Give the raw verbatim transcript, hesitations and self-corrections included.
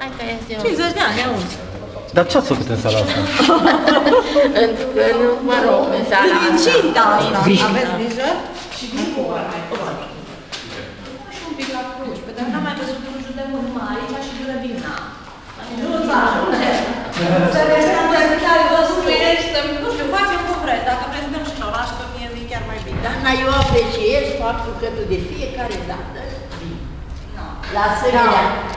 Hai că este un... cincizeci de ani, auzi. Dar ce ați făcut în sala asta? Pentru că, nu, mă rog, în sala asta. Incinta asta, Grijă. aveți grijă? Și din și un pic la cruci, pentru că n-am mai văzut cruciul de mult numai aici și grădina. Nu ți ajunge. Să restăm de care vă spuiești, nu știu, facem cum vreți. Dacă vreți să stăm și în oraș, că mie mi-e chiar mai bine. Dar eu apreciez faptul că tu de fiecare dată vii la asemenea